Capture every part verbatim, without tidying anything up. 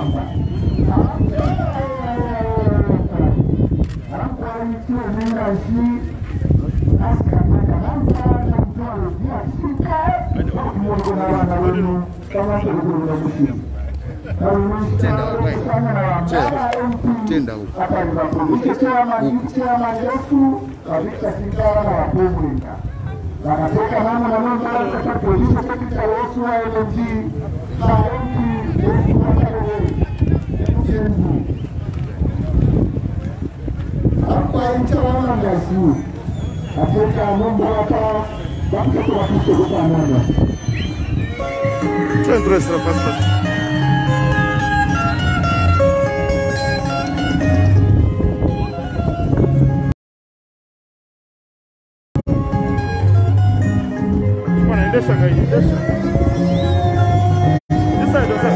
Tenda huko. Wanatoka mama na mama katika polisi katika wasu wa L M D sauti yetu hapa nitaona ngasi katika mambo hapa basi tunapisha kwa pamoja. Centro extra fast. Deixa aí, deixa. Deixa aí, deixa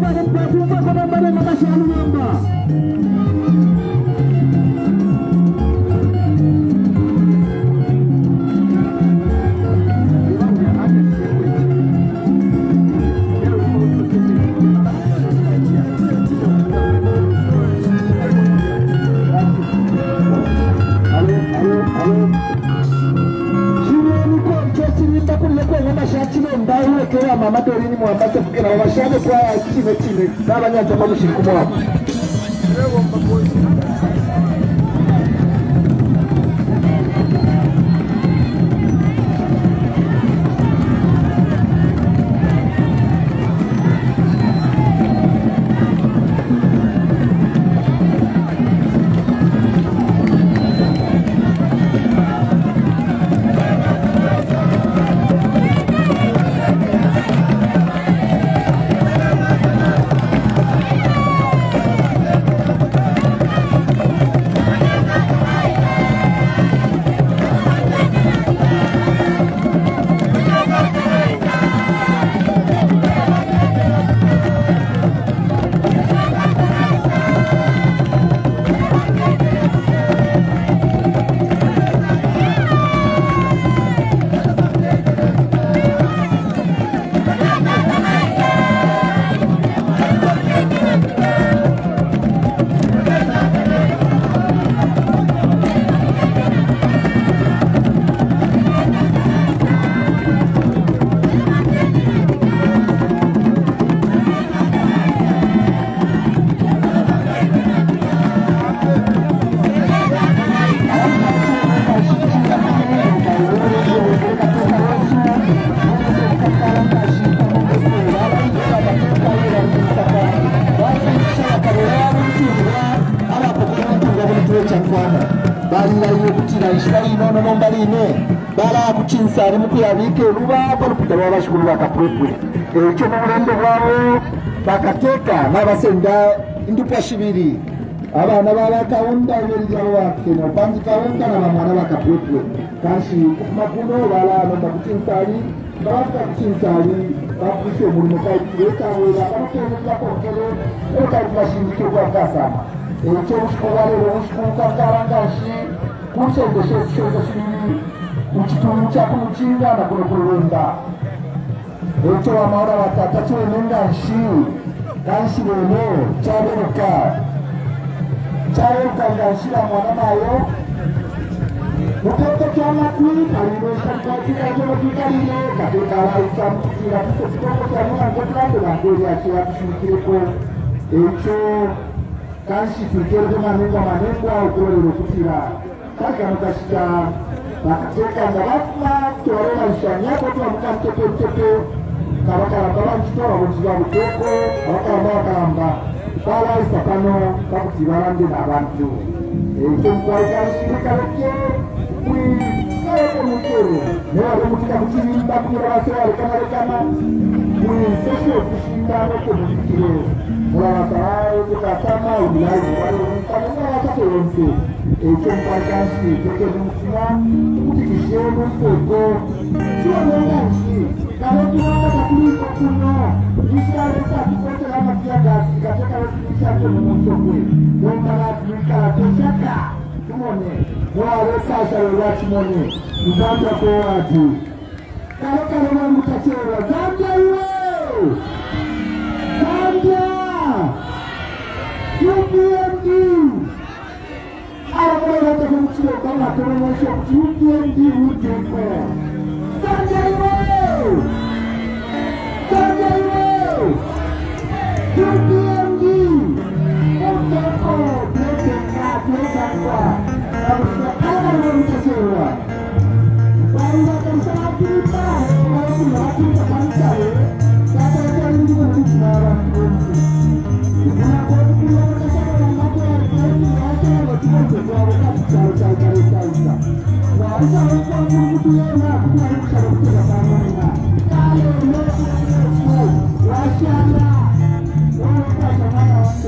Mama Dorini Mwambasa kukena wabashane kwa kime kime n'abanyanja mu mushiriko mwabo bala kuchinsari mukuyabike rubabo rukutaba bashukuru bakapwepwe echo n'uburundo bwabo bakateka n'abasenda indupa shibiri abana baba kaunda ubirija wakena bangi kaunda na bamwana bakapwepwe kashi makuno bala no kuchinsari baba kuchinsari bakusho mulimo kai kireka wera bakene bakokele eka bashindike kwa kasama echo ushikowale ushikuka karangashi kuchendeshe shongo shibiri uchitungu chako muchinga na kunokurunda echo wamaona watata chiwenenga nshi kanshi lelo chaberuka chaberuka ngashira mwana nayo ukoto kyama kwi kalino shakwatika jono kikalile katika waisa mkira kito kitoko kya mwana ngotlande wangeri achiwa kushimikireko echo kanshi kwikerde manengwa manengwa ukurele kutira kaka mukashika bakateka ndabafuna torera ishanya ko twamuka mtepe mtepe kabakara baba mchitora buziba buteko abakara bakamba bala isakano bakutibarande nabantu echo mkwaka shirika leke kwi eko mukero newa mutika kuchimba kura basewa lekana lekana kwi sesho kushinda ko mukiro mura basaraye kukasama ubilaji wale mkamuna wakati wonse echo mkwaka shirika mukina kutikishenu soko tuwa mwanganshi kama tuwaka kakuliko kuno nishareka kikote lama kia gasi kateka wekinishato mumosokwe wongana tuwikala toshaka tumone mware sasha wewachi mone mzambia kwa watu kalo kalo mwa mutachewa Zambia iwe Zambia U P M D Arabu yote kumchio kama tunaonyesha U P M D ujekwe Zambia iwe Zambia iwe U P M D Uteko Blekeka Blekaka Arabu Arabu mtachewa Wanda kamsana kiripa Wanda kumakita kamsawe Kata kata lindu kwa kutumara mkonsi Kuna kwa kutumara mtasaka na mato ya kwenye yake ya watumote kwa wakati chao chao chao chao chao na wisa wakwa kukutu yena kuna rukusha rukuta pamoja kale mleku mleku washana wakwa shamana wante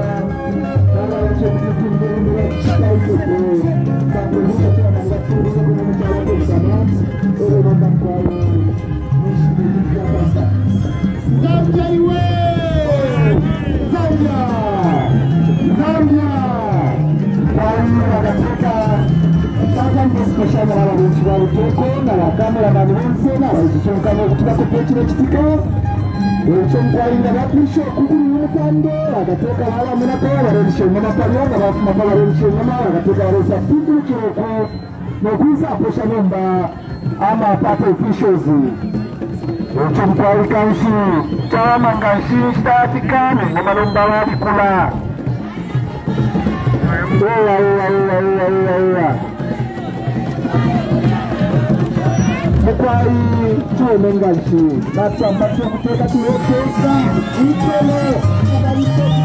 Somkwainda bapisho kukuru y'umukando agateka wala munako barerishe munapalyo bafuma barerishe nyama agateka baresa pindu kiroko no kuza posha nomba ama pato officials somkwai kanshi chama kanshi statikane namalomba babikula oya oya oya oya oya mukwai tuomenganshi natsamba chokuteka tuwekesa ikele